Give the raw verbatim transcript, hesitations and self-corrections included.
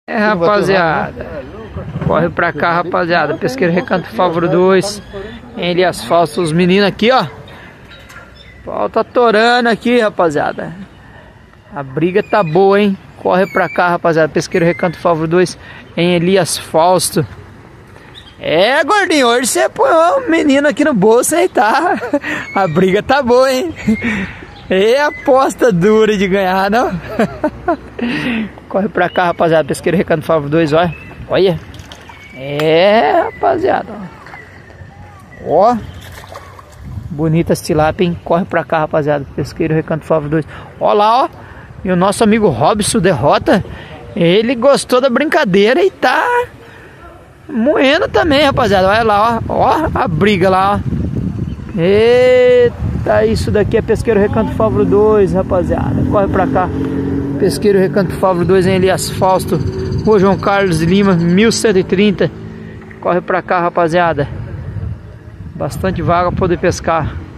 É, rapaziada, corre pra cá, rapaziada. Pesqueiro Recanto Fávaro dois, em Elias Fausto. Os meninos aqui, ó, o pau tá torando aqui, rapaziada. A briga tá boa, hein? Corre pra cá, rapaziada. Pesqueiro Recanto Fávaro dois, em Elias Fausto. É, gordinho, hoje você põe o menino aqui no bolso aí, tá? A briga tá boa, hein? É aposta dura de ganhar, não? Corre pra cá, rapaziada. Pesqueiro Recanto Fávaro dois, olha. Olha. É, rapaziada. Ó. Bonitas tilápia, hein? Corre pra cá, rapaziada. Pesqueiro Recanto Fávaro dois. Ó lá, ó. E o nosso amigo Robson Derrota, ele gostou da brincadeira e tá moendo também, rapaziada. Olha lá, ó. Ó a briga lá, ó. Eita, isso daqui é Pesqueiro Recanto Fávaro dois, rapaziada. Corre pra cá. Pesqueiro Recanto Fávaro dois, em Elias Fausto, Rua João Carlos Lima, mil cento e trinta. Corre pra cá, rapaziada. Bastante vaga pra poder pescar.